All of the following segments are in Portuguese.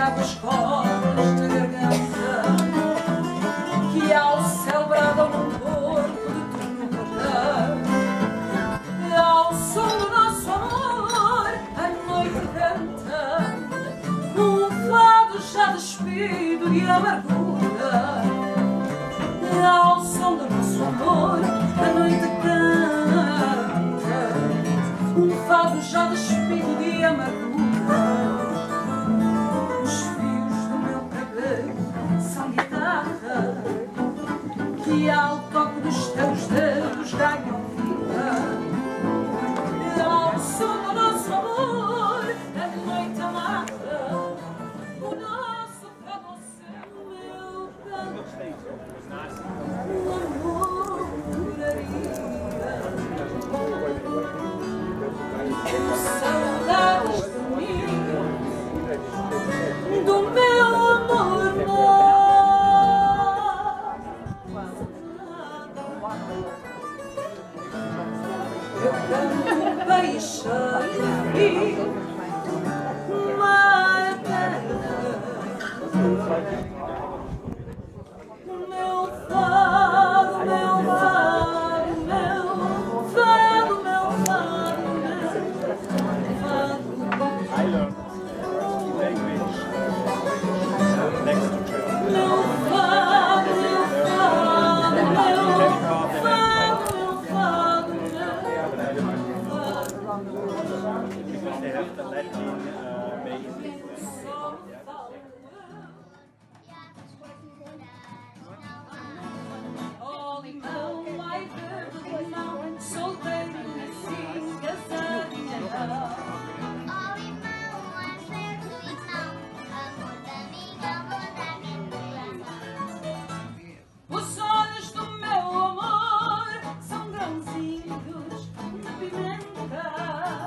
bravas cordas na garganta, que ao céu bradam num corpo de ternura. Ao som do nosso amor a noite canta um fado já despido de amargura. Ao som do nosso amor a noite canta um fado já despido de amargura. Os fios do meu cabelo são guitarra que ao toque dos teus dedos ganham vida. Ao som do nosso amor a noite amarga o nosso fado ao céu, meu canto. O amor duraria. Saudades de mim, do meu amor eu canto paixão e mar eterna. Meu fado, meu fado, meu fado, meu fado, meu fado. They have the Latin base. Oh, limão, ai verde limão, solteiro assim, casadinha não. Oh, limão, ai verde limão, amor da minha, amor da minha. Os olhos do meu amor são grãozinhos de pimenta.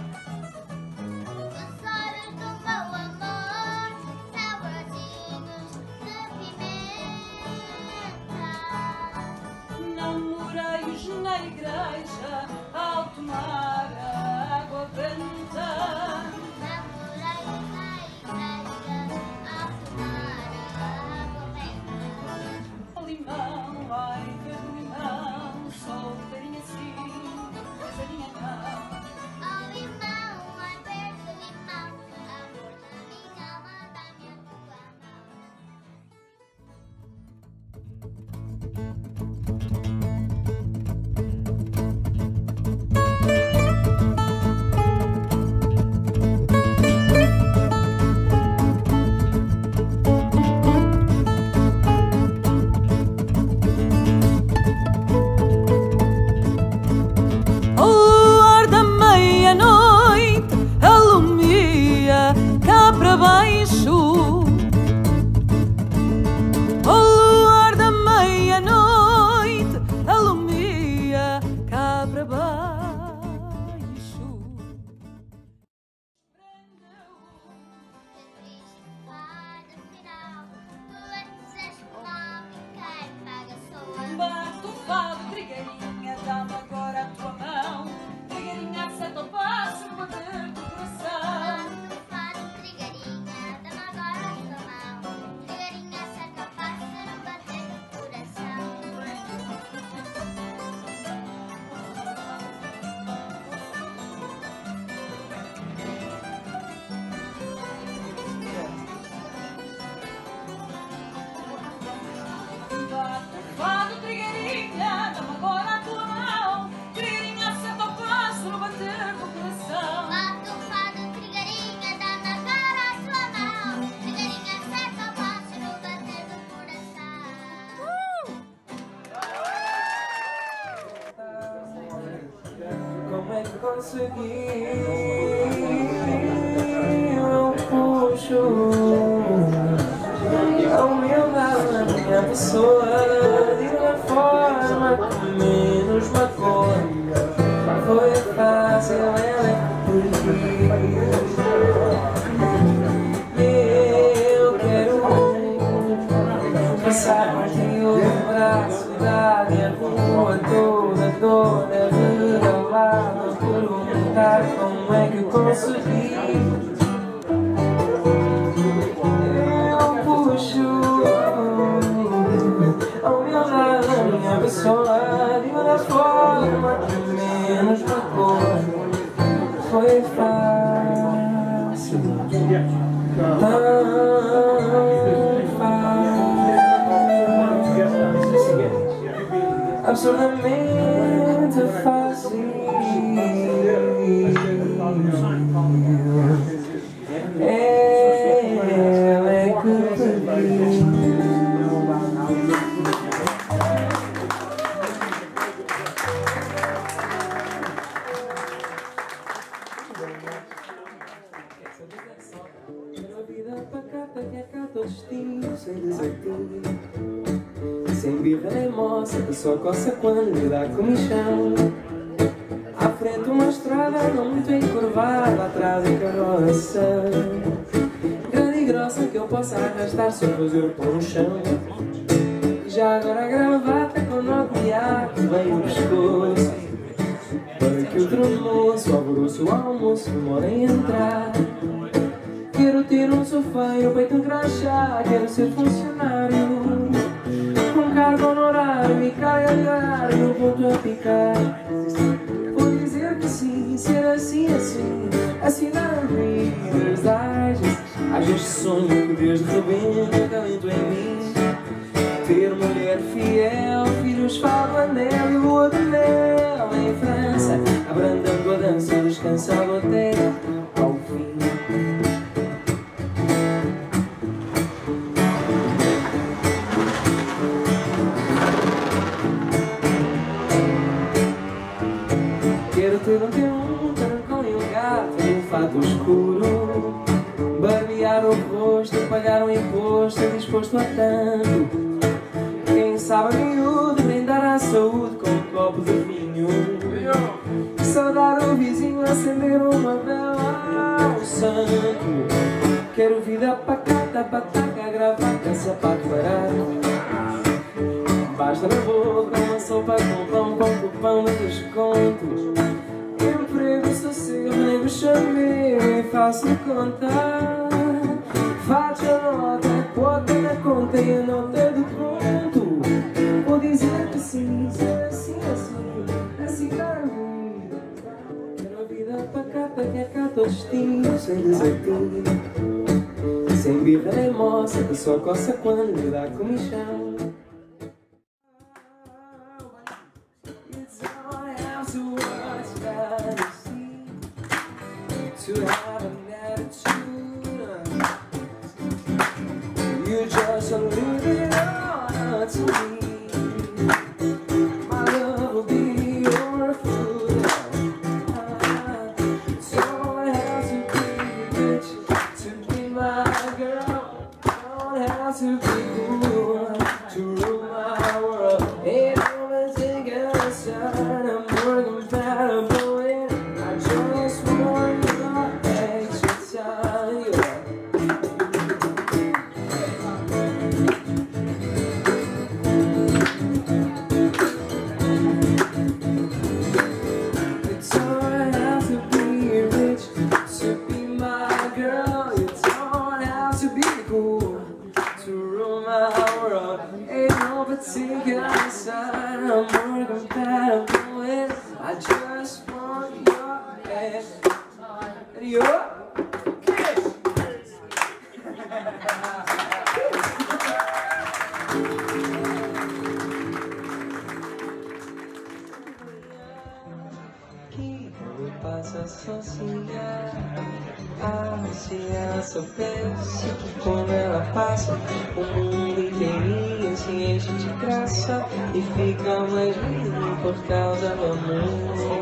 Os olhos do meu amor são grãozinhos de pimenta. Namorei-os na igreja ao tomar a água benta. Namorei-os na igreja ao tomar a água benta. Limão, ai verde limão, solteirinha assim, casadinha não. Oh, limão, ai verde limão, amor da minha, amor da minha, tua mão. O ar da meia-noite alumia cá para baixo. O ar da meia-noite alumia cá para baixo. Que triste fado final, tu dizes mal e quem paga sou eu. Bate o fado, trigueirinha, dá-me agora a tua mão. Trigueirinha, acerta o passo, bater do coração. Tu fado, trigueirinha, dá-me agora a tua mão. Trigueirinha, cerca o pássaro, bater no coração. Bate o fado, trigueirinha, dá-me agora a tua mão. Trigueirinha, acerta o passo, no bater do coração. Bate o fado, trigueirinha, dá-me agora a tua mão. Trigueirinha, cerca o pássaro, bater no coração. Como é que consegui? Eu puxo a humildade na minha pessoa de uma forma que menos magoa. Foi fácil, ela é eu quero passar contigo no braço, dar a rua toda, toda regalada, perguntar como é que consegui. pessoa de uma forma que menos magoa. Foi fácil, tão fácil, absurdamente fácil. Ela é que pediu. Uma vida pacata que acata o destino, sem desafio, sem birra nem moça, que só coça quando lhe dá comichão. À frente uma estrada não muito encurvada, atrás em carroça grande e grossa que eu possa arrastar sem fazer pôr no chão. E já agora a gravata com nó de ar que vem no pescoço, para que o tremoço, o alvoroço, o almoço demore em entrar. Quero ter um sofá e o peito um crachá, quero ser funcionário com cargo honorário e carga diária, o ponto a picar. Vou dizer que sim, ser assim, assim, assinar Reader's Digest. Às vezes sonho que Deus rebenta talento em mim, ter mulher fiel, filhos fado anel e lua de mel em França, abrandando a dança, descansado até ao fim. Quero ter um tarancão e um gato um fato escuro, barbear o rosto, pagar um imposto, disposto a tanto. Quem sabe miúdo, brindar à saúde com um copo de vinho, saudar o vizinho, acender uma vela ao santo. Quero vida pacata, pataca, gravata, sapato barato, basta na boca, uma sopa com pão, com cupão de desconto. Emprego, sossego, nego, chameiro e faço contar. Faço a nota, quota na conta e a nota do ponto. Vou dizer que sim, ser assim, assim, assim quero a vida. Quero a vida pacata que acata o destino, sem desafio, sem birra nem moça, que só coça quando lhe dá comichão. To have an attitude, you just leave it all to me. My love will be your food. Don't have to be rich to be my girl. Don't have to be cool to rule my world. Ain't no mistake inside, I'm more compatible with. I just want I'm more compatible with. I just want your head. And your kiss. Que me passa sozinha, se ela soubesse que quando ela passa o mundo inteirinho se enche de graça e fica mais lindo por causa do amor.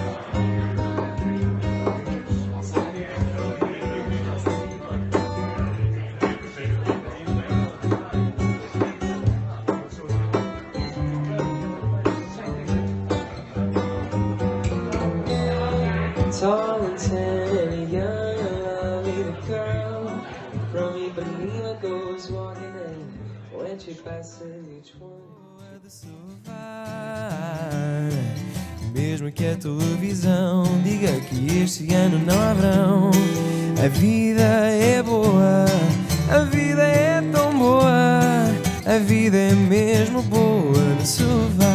Tall and tan and young, lovely the girl from Ipanema goes walking in. When she passes each one the sofá. Mesmo que a televisão diga que este ano não haverão, a vida é boa, a vida é tão boa, a vida é mesmo boa de sofá.